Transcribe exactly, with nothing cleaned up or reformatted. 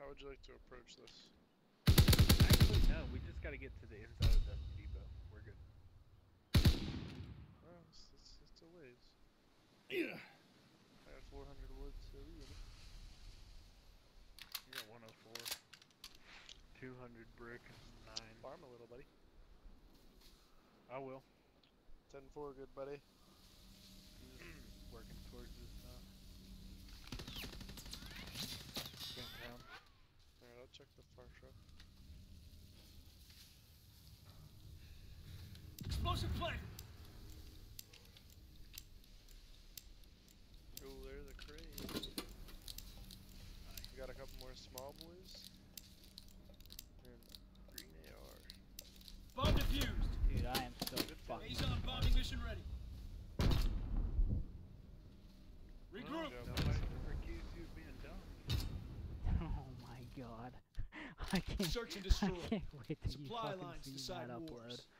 How would you like to approach this? Actually, no. We just gotta get to the inside of the depot. We're good. Well, it's, it's, it's a ways. Yeah. I got four hundred wood, so we get it. You got one oh four. two hundred brick, nine. Farm a little, buddy. I will. ten four, good buddy. I'm just working towards this stuff. Downtown. Alright, I'll check the far truck. Explosive planted. Oh, there's a crate. We got a couple more small boys. And green A R. Bomb defused. Dude, I am so fucking. Azon bombing mission ready. Regroup. Go. Nobody ever accused you of being dumb. Oh my god. I can't. Search and destroy. I can't wait till Supply you fucking lines see decide that wars. upload.